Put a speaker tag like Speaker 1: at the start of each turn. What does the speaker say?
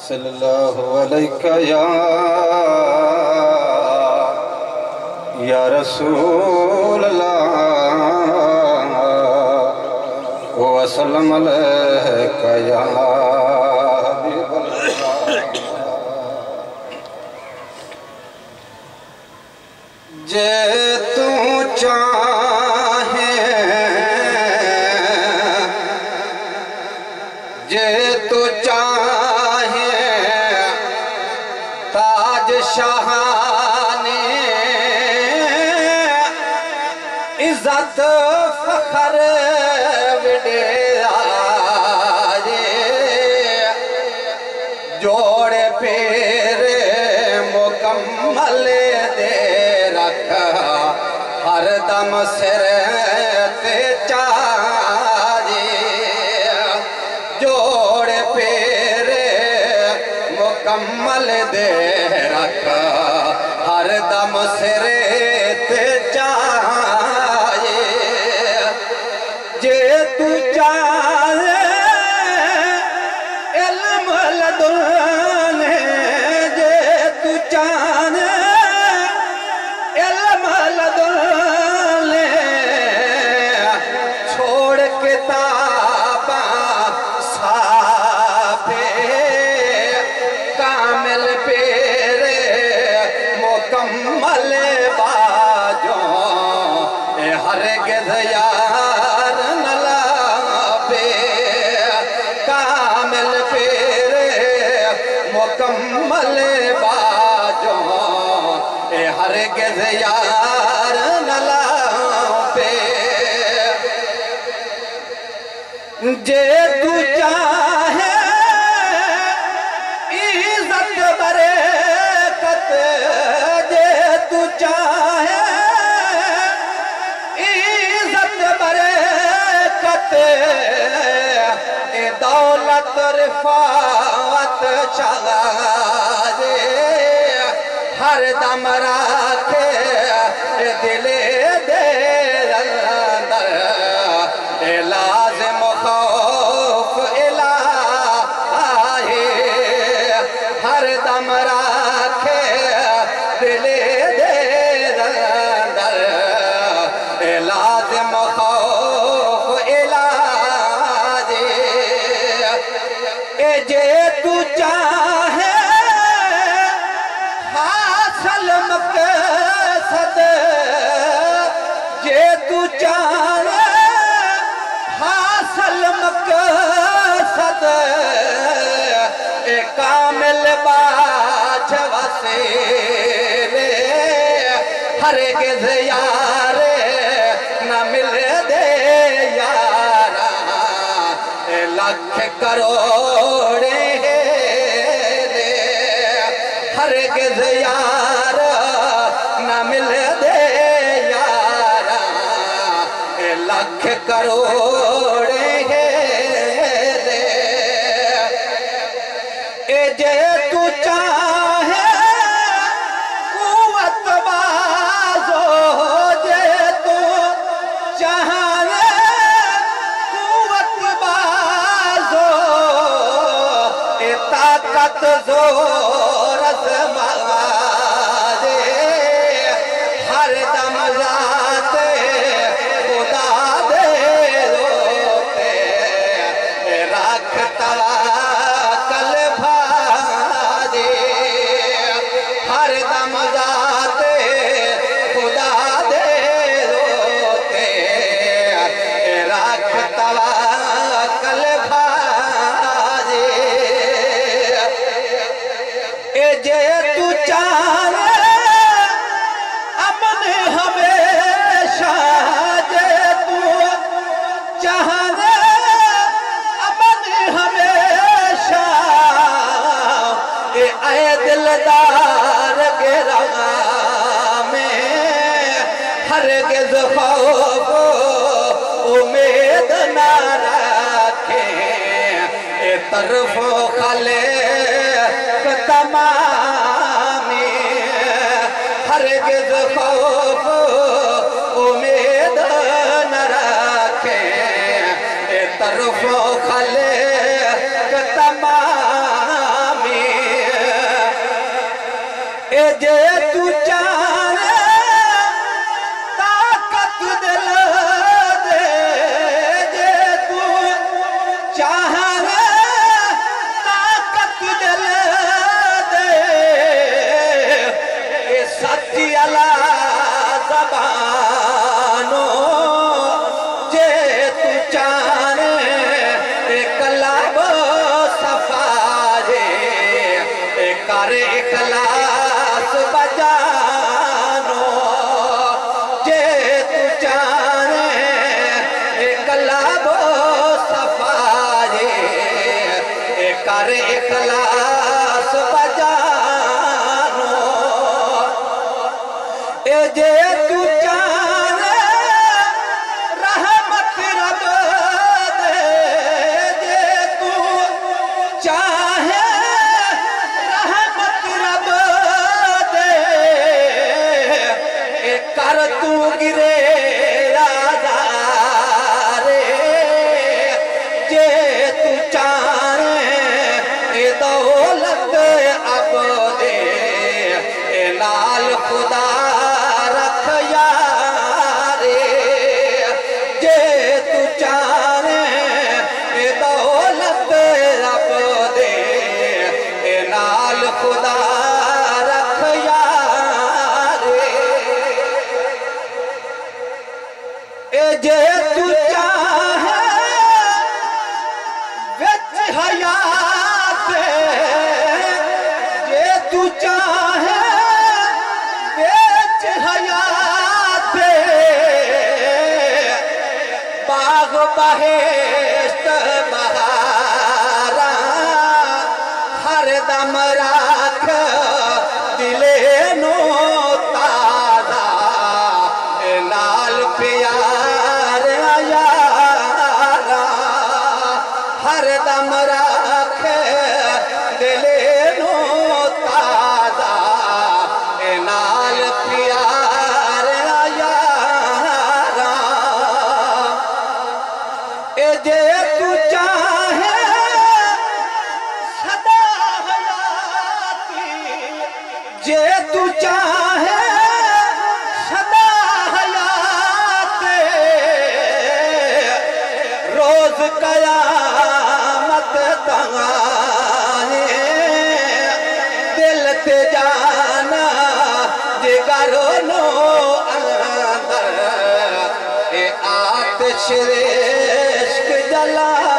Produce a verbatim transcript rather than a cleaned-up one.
Speaker 1: सल्लल्लाहु अलैका या या रसूल अल्लाह व सल्लम अलैका या हबीब अल्लाह। जे तू चाहे जे तू चाहे ताज शाहाने इज्जत फखर विडेरा जोड़े पेरे मुकम्मल दे रख हर दम सिर ते चाजे जोड़े पेरे मुकम्मल दे रख हर दम सिर ते चाहे जे तू चाहे इल्म लदुने जे तू चाहे इल्म लदुने छोड़ किताबा साफे कामिल पेरे मुकम्मल बाजो ए हरगिज़ यार न लावे कामिल पेरे मुकम्मल बाजो ए हरगिज़ यार न लावे जे तू चाहे इज्जत बरकत जे तू चाहे इज्जत बरकत ए दौलत रिफात चाहे हर दम राखे दिले दे अंदर ए लाज़िम खौफ इलाही हर दम राखे दिले दे अंदर ए लाज़िम खौफ इलाही ए जे तू चाहे हासिल मकसद जे तू चाहे हासिल मकसद ए कामिल बाज वसीले हरगिज़ यार न मिल दे यारा ए लख करोड़ रे हरगिज़ यार न मिल दे यारा ए लख करोड़ रे ए जे तू चाहे कुव्वत बाज़ो जे तू चाहे कुव्वत बाज़ो ए ताकत ज़ोर आज़मादे हर दम ज़ाते खुदा दे रोते रख तवक्कुल भादे हर दम ज़ाते खुदा दे रोते रख तवक्कुल भादे ए जे तू चाहे अमन हमेशा जे तू चाहे अमन हमेशा ए आए दिलदार के रगा में हरगिज़ खौफ उम्मीद ना रखे ए तरफो खले तमामी हरगिज़ खौफ उम्मीद न रखे ए तरफो खले तमामी जे तू चाहे ताकत दिल दे, जे तू चाहे ताकत दिल दे, ये सच्ची अला ज़बानो जे तू चाहे कलब सफा जे कर इखलास बजानो, जे तू चाहे कलब सफा जे कर इखलास बजानो, ए जे तू चाहे रहमत रब दे, जे तू चाहे रहमत रब दे, ए कर तू गिरे राजा रे, जे तू चाहे ए दौलत अब दे, ए नाल खुदा रख यारे, जे तू चाहे ए दौलत रब दे, ए नाल खुदा रख यारे, ए जे तू चाहे विच हयात, जे तू चाहे विच हयात, बाग बहेश्त बहारा हर दम राख दिले नो ताजा, ए नाल प्यार यारा हर दम राख दिले नो ताजा, ए नाल प्यार यारा, ए जे तू चाहे सदा हयाती, जे तू चाहे सदा हयाते, रोज कयामत तंगाने दिल ते जाना जिगर नो अंदर, ए आतिश इश्क जला